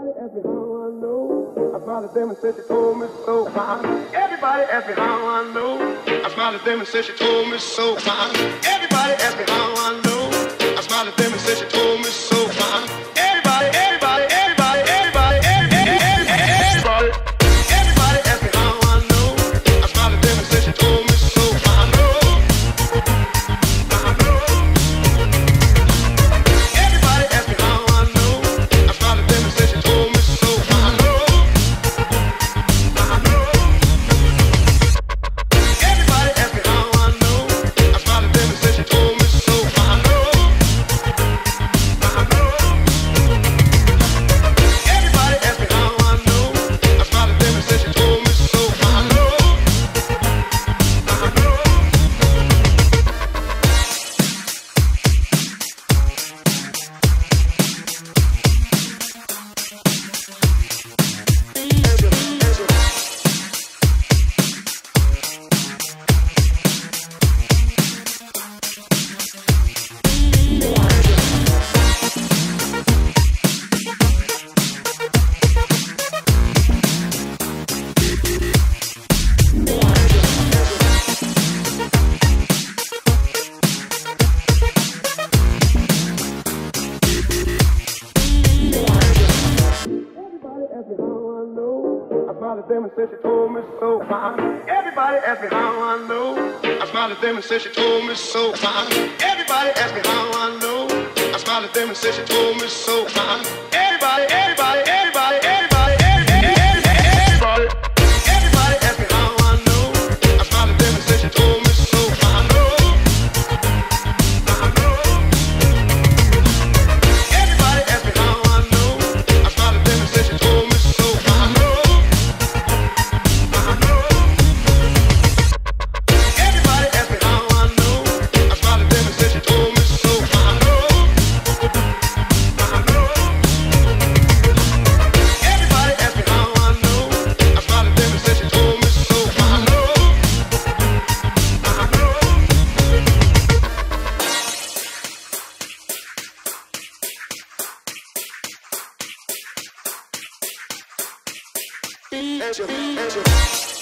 ask me how I know. I smiled at them and said she told me so. Everybody asked me how I know. I smiled at them and said she told me so. Everybody asked me how I know. I smiled at them and said she told me so. Everybody, everybody, everybody, everybody, everybody, everybody asked me how I know. I smiled at them and said she told me so. I know. Everybody asked me how I know. I smiled at them and said she told me so. I know. Everybody asked me how I know. I smiled at them and said she told me so. I know. Everybody asked me how I know. I smiled at them and said she told me so. I know. Them and said she told me so. Everybody asked me how I know. I smiled at them and said she told me so. Everybody asked me how I know. I smiled at them and said she told me so. Everybody, everybody, everybody, everybody, everybody, everybody asked me how I know. I smiled at them and said she told me so. I know. Everybody asked me how I know. I smiled at them and said she told me so. I know. Everybody asked me how I know. I smiled at them and said she told me so. I know. Everybody asked me how I know. I smiled at them and said she told me so. I know. Answer.